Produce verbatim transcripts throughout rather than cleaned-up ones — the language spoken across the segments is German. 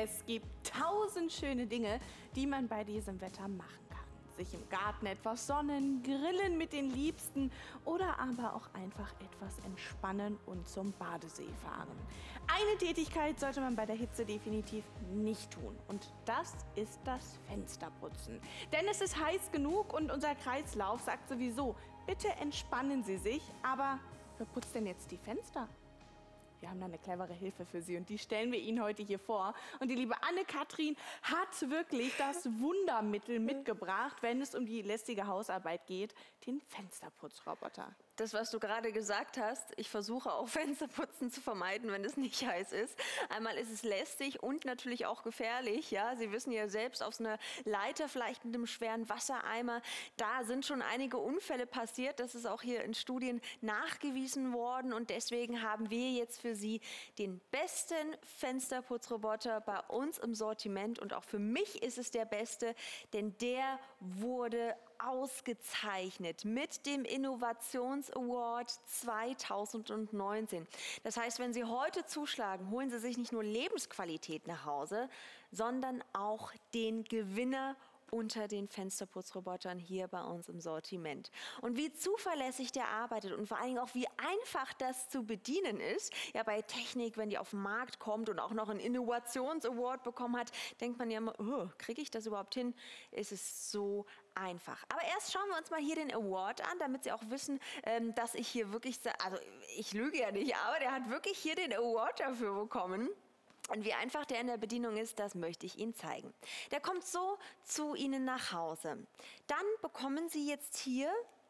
Es gibt tausend schöne Dinge, die man bei diesem Wetter machen kann. Sich im Garten etwas sonnen, grillen mit den Liebsten oder aber auch einfach etwas entspannen und zum Badesee fahren. Eine Tätigkeit sollte man bei der Hitze definitiv nicht tun und das ist das Fensterputzen. Denn es ist heiß genug und unser Kreislauf sagt sowieso, bitte entspannen Sie sich, aber wer putzt denn jetzt die Fenster? Wir haben da eine clevere Hilfe für Sie und die stellen wir Ihnen heute hier vor. Und die liebe Anne-Kathrin hat wirklich das Wundermittel mitgebracht, wenn es um die lästige Hausarbeit geht, den Fensterputzroboter. Das, was du gerade gesagt hast, ich versuche auch Fensterputzen zu vermeiden, wenn es nicht heiß ist. Einmal ist es lästig und natürlich auch gefährlich. Ja, Sie wissen ja selbst, auf so einer Leiter, vielleicht mit einem schweren Wassereimer, da sind schon einige Unfälle passiert. Das ist auch hier in Studien nachgewiesen worden und deswegen haben wir jetzt für Sie den besten Fensterputzroboter bei uns im Sortiment und auch für mich ist es der beste, denn der wurde ausgezeichnet mit dem Innovations Award zweitausendneunzehn. Das heißt, wenn Sie heute zuschlagen, holen Sie sich nicht nur Lebensqualität nach Hause, sondern auch den Gewinner unter den Fensterputzrobotern hier bei uns im Sortiment. Und wie zuverlässig der arbeitet und vor allen Dingen auch wie einfach das zu bedienen ist, ja bei Technik, wenn die auf den Markt kommt und auch noch einen Innovations-Award bekommen hat, denkt man ja immer, oh, kriege ich das überhaupt hin? Es ist so einfach. Aber erst schauen wir uns mal hier den Award an, damit Sie auch wissen, ähm, dass ich hier wirklich, also ich lüge ja nicht, aber der hat wirklich hier den Award dafür bekommen. Und wie einfach der in der Bedienung ist, das möchte ich Ihnen zeigen. Der kommt so zu Ihnen nach Hause. Dann bekommen Sie jetzt hier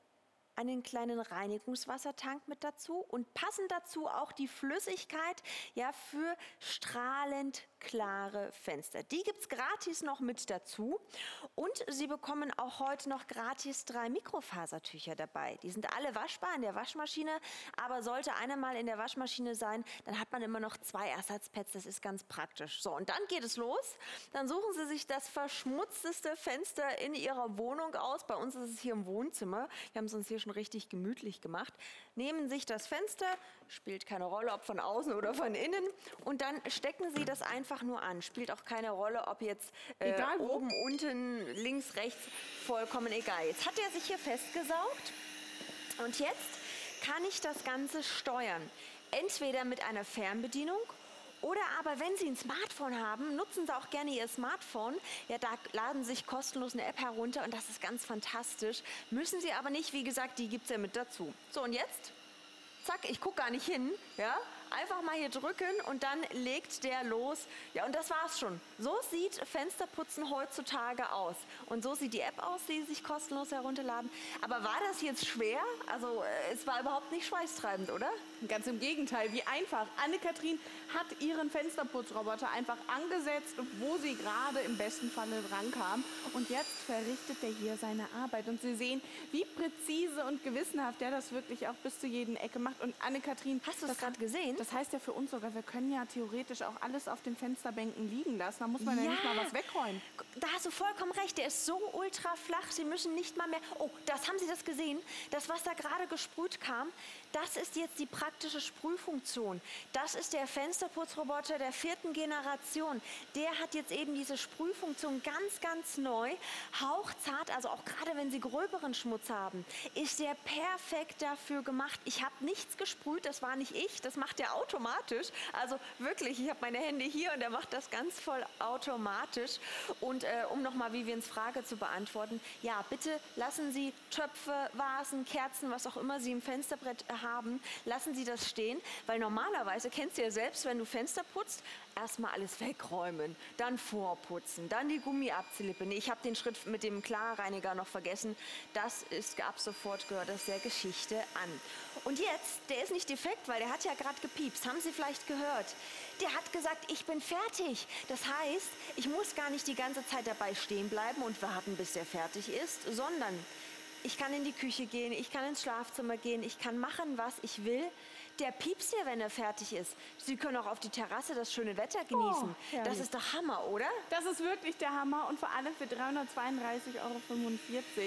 einen kleinen Reinigungswassertank mit dazu und passend dazu auch die Flüssigkeit ja, für strahlend klare Fenster. Die gibt es gratis noch mit dazu und Sie bekommen auch heute noch gratis drei Mikrofasertücher dabei. Die sind alle waschbar in der Waschmaschine, aber sollte einer mal in der Waschmaschine sein, dann hat man immer noch zwei Ersatzpads, das ist ganz praktisch. So, und dann geht es los. Dann suchen Sie sich das verschmutzteste Fenster in Ihrer Wohnung aus. Bei uns ist es hier im Wohnzimmer. Wir haben es uns hier schon richtig gemütlich gemacht. Nehmen sich das Fenster, spielt keine Rolle, ob von außen oder von innen, und dann stecken Sie das einfach nur an. Spielt auch keine Rolle, ob jetzt äh, egal, oben, unten, links, rechts, vollkommen egal. Jetzt hat er sich hier festgesaugt und jetzt kann ich das Ganze steuern. Entweder mit einer Fernbedienung oder aber, wenn Sie ein Smartphone haben, nutzen Sie auch gerne Ihr Smartphone. Ja, da laden Sie sich kostenlos eine App herunter und das ist ganz fantastisch. Müssen Sie aber nicht, wie gesagt, die gibt es ja mit dazu. So, und jetzt, zack, ich gucke gar nicht hin, ja, einfach mal hier drücken und dann legt der los. Ja, und das war's schon. So sieht Fensterputzen heutzutage aus. Und so sieht die App aus, die Sie sich kostenlos herunterladen. Aber war das jetzt schwer? Also, äh, es war überhaupt nicht schweißtreibend, oder? Ganz im Gegenteil, wie einfach. Anne-Kathrin hat ihren Fensterputzroboter einfach angesetzt, wo sie gerade im besten Falle drankam. Und jetzt verrichtet er hier seine Arbeit. Und Sie sehen, wie präzise und gewissenhaft er das wirklich auch bis zu jeden Ecke macht. Und Anne-Kathrin, hast du das gerade gesehen? Das heißt ja für uns sogar, wir können ja theoretisch auch alles auf den Fensterbänken liegen lassen. Da muss man ja, ja nicht mal was wegräumen. Da hast du vollkommen recht. Der ist so ultra flach. Sie müssen nicht mal mehr... Oh, das haben Sie das gesehen? Das, was da gerade gesprüht kam, das ist jetzt die praktische Sprühfunktion. Das ist der Fensterputzroboter der vierten Generation. Der hat jetzt eben diese Sprühfunktion ganz, ganz neu. Hauchzart, also auch gerade wenn Sie gröberen Schmutz haben, ist der perfekt dafür gemacht. Ich habe nichts gesprüht, das war nicht ich, das macht der automatisch. Also wirklich, ich habe meine Hände hier und er macht das ganz voll automatisch. Und äh, um nochmal Vivians Frage zu beantworten, ja, bitte lassen Sie Töpfe, Vasen, Kerzen, was auch immer Sie im Fensterbrett haben, lassen Sie das stehen, weil normalerweise, kennst du ja selbst, wenn du Fenster putzt, erstmal alles wegräumen, dann vorputzen, dann die Gummiabzilippe. Nee, ich habe den Schritt mit dem Klarreiniger noch vergessen. Das ist ab sofort, gehört das der Geschichte an. Und jetzt, der ist nicht defekt, weil der hat ja gerade gepiepst. Haben Sie vielleicht gehört? Der hat gesagt, ich bin fertig. Das heißt, ich muss gar nicht die ganze Zeit dabei stehen bleiben und warten, bis der fertig ist, sondern ich kann in die Küche gehen, ich kann ins Schlafzimmer gehen, ich kann machen, was ich will. Der piepst ja, wenn er fertig ist. Sie können auch auf die Terrasse das schöne Wetter genießen. Oh, das ist doch Hammer, oder? Das ist wirklich der Hammer und vor allem für dreihundertzweiunddreißig Euro fünfundvierzig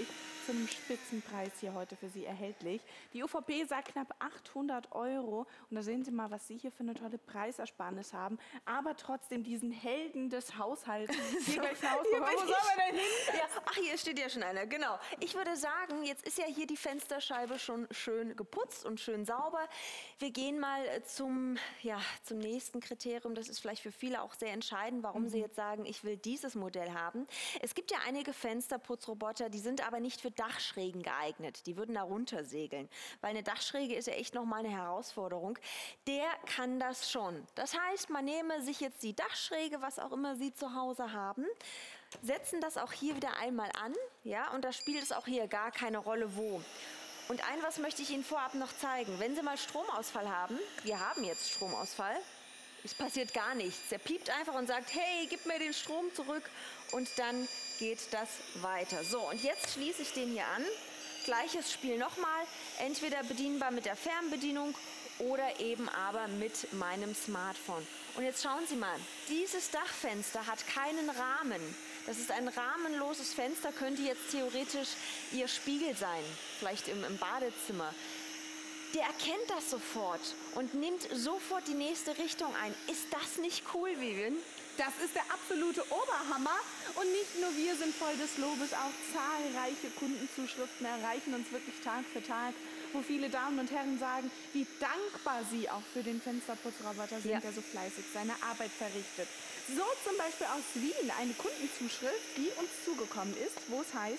zu einem Spitzenpreis hier heute für Sie erhältlich. Die U V P sagt knapp achthundert Euro. Und da sehen Sie mal, was Sie hier für eine tolle Preisersparnis haben. Aber trotzdem diesen Helden des Haushalts hier gleich nach Hause. Wo sollen wir denn hin? Ja, ach, hier steht ja schon einer, genau. Ich würde sagen, jetzt ist ja hier die Fensterscheibe schon schön geputzt und schön sauber. Wir gehen mal zum, ja, zum nächsten Kriterium. Das ist vielleicht für viele auch sehr entscheidend, warum mhm. sie jetzt sagen, ich will dieses Modell haben. Es gibt ja einige Fensterputzroboter, die sind aber nicht für Dachschrägen geeignet. Die würden da runtersegeln, weil eine Dachschräge ist ja echt nochmal eine Herausforderung. Der kann das schon. Das heißt, man nehme sich jetzt die Dachschräge, was auch immer Sie zu Hause haben, setzen das auch hier wieder einmal an, ja, und da spielt es auch hier gar keine Rolle, wo. Und ein was möchte ich Ihnen vorab noch zeigen. Wenn Sie mal Stromausfall haben, wir haben jetzt Stromausfall, es passiert gar nichts. Er piept einfach und sagt, hey, gib mir den Strom zurück und dann geht das weiter. So, und jetzt schließe ich den hier an. Gleiches Spiel nochmal, entweder bedienbar mit der Fernbedienung oder eben aber mit meinem Smartphone. Und jetzt schauen Sie mal, dieses Dachfenster hat keinen Rahmen. Das ist ein rahmenloses Fenster, könnte jetzt theoretisch Ihr Spiegel sein, vielleicht im, im Badezimmer. Der erkennt das sofort und nimmt sofort die nächste Richtung ein. Ist das nicht cool, Vivian? Das ist der absolute Oberhammer. Und nicht nur wir sind voll des Lobes, auch zahlreiche Kundenzuschriften erreichen uns wirklich Tag für Tag, wo viele Damen und Herren sagen, wie dankbar sie auch für den Fensterputzroboter sind, ja. der so fleißig seine Arbeit verrichtet. So zum Beispiel aus Wien eine Kundenzuschrift, die uns zugekommen ist, wo es heißt: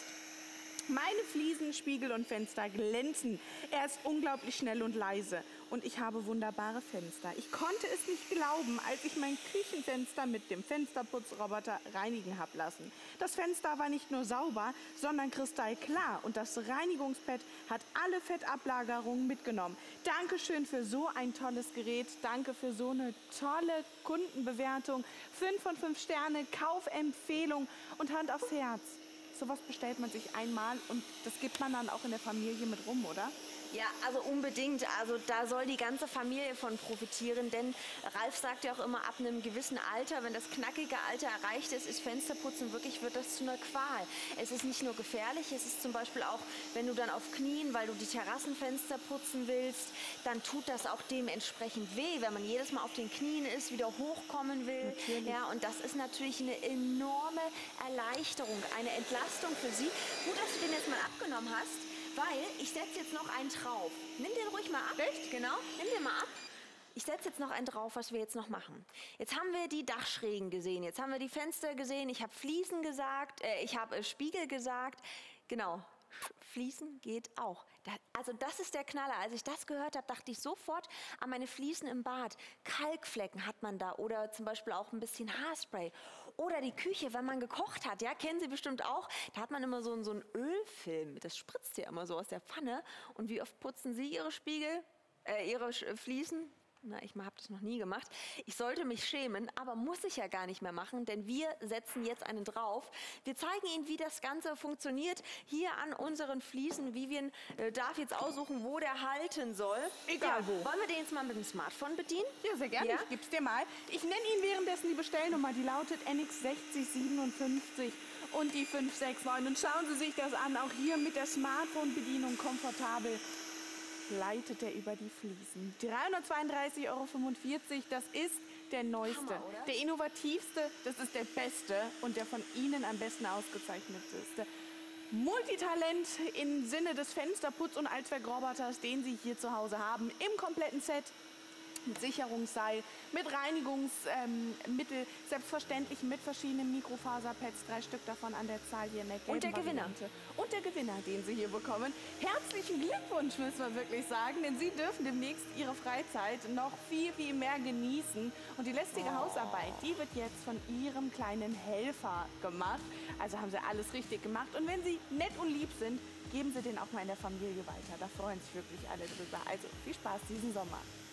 Meine Fliesen, Spiegel und Fenster glänzen. Er ist unglaublich schnell und leise. Und ich habe wunderbare Fenster. Ich konnte es nicht glauben, als ich mein Küchenfenster mit dem Fensterputzroboter reinigen habe lassen. Das Fenster war nicht nur sauber, sondern kristallklar. Und das Reinigungspad hat alle Fettablagerungen mitgenommen. Dankeschön für so ein tolles Gerät. Danke für so eine tolle Kundenbewertung. Fünf von fünf Sterne, Kaufempfehlung und Hand aufs Herz. Sowas bestellt man sich einmal und das gibt man dann auch in der Familie mit rum, oder? Ja, also unbedingt. Also da soll die ganze Familie von profitieren, denn Ralf sagt ja auch immer, ab einem gewissen Alter, wenn das knackige Alter erreicht ist, ist Fensterputzen wirklich, wird das zu einer Qual. Es ist nicht nur gefährlich, es ist zum Beispiel auch, wenn du dann auf Knien, weil du die Terrassenfenster putzen willst, dann tut das auch dementsprechend weh, wenn man jedes Mal auf den Knien ist, wieder hochkommen will. Natürlich. Ja, und das ist natürlich eine enorme Erleichterung, eine Entlastung für sie. Gut, dass du den jetzt mal abgenommen hast. Weil ich setze jetzt noch einen drauf. Nimm den ruhig mal ab. Echt? Genau, nimm den mal ab. Ich setze jetzt noch einen drauf, was wir jetzt noch machen. Jetzt haben wir die Dachschrägen gesehen, jetzt haben wir die Fenster gesehen, ich habe Fliesen gesagt, äh, ich habe äh, Spiegel gesagt. Genau, Fliesen geht auch. Da, also das ist der Knaller. Als ich das gehört habe, dachte ich sofort an meine Fliesen im Bad. Kalkflecken hat man da oder zum Beispiel auch ein bisschen Haarspray. Oder die Küche, wenn man gekocht hat, ja, kennen Sie bestimmt auch. Da hat man immer so, so einen Ölfilm, das spritzt ja immer so aus der Pfanne. Und wie oft putzen Sie Ihre Spiegel, äh, Ihre Fliesen? Na, ich habe das noch nie gemacht. Ich sollte mich schämen, aber muss ich ja gar nicht mehr machen, denn wir setzen jetzt einen drauf. Wir zeigen Ihnen, wie das Ganze funktioniert. Hier an unseren Fliesen. Vivian äh, darf jetzt aussuchen, wo der halten soll. Egal ja, wo. Wollen wir den jetzt mal mit dem Smartphone bedienen? Ja, sehr gerne. Ja? Ich gebe es dir mal. Ich nenne Ihnen währenddessen die Bestellnummer. Die lautet N X sechzig siebenundfünfzig und die fünf sechs neun. Und schauen Sie sich das an. Auch hier mit der Smartphone-Bedienung komfortabel leitet er über die Fliesen. dreihundertzweiunddreißig Euro fünfundvierzig, das ist der neueste, Hammer, der innovativste, das ist der beste und der von Ihnen am besten ausgezeichnetste. Multitalent im Sinne des Fensterputz- und Allzweckroboters, den Sie hier zu Hause haben, im kompletten Set. Mit Sicherungsseil, mit Reinigungsmittel, ähm, selbstverständlich mit verschiedenen Mikrofaserpads, drei Stück davon an der Zahl hier in der gelben Und der Gewinner. Variante. Und der Gewinner, den Sie hier bekommen. Herzlichen Glückwunsch, müssen wir wirklich sagen, denn Sie dürfen demnächst Ihre Freizeit noch viel, viel mehr genießen. Und die lästige oh. Hausarbeit, die wird jetzt von Ihrem kleinen Helfer gemacht. Also haben Sie alles richtig gemacht. Und wenn Sie nett und lieb sind, geben Sie den auch mal in der Familie weiter. Da freuen sich wirklich alle drüber. Also viel Spaß diesen Sommer.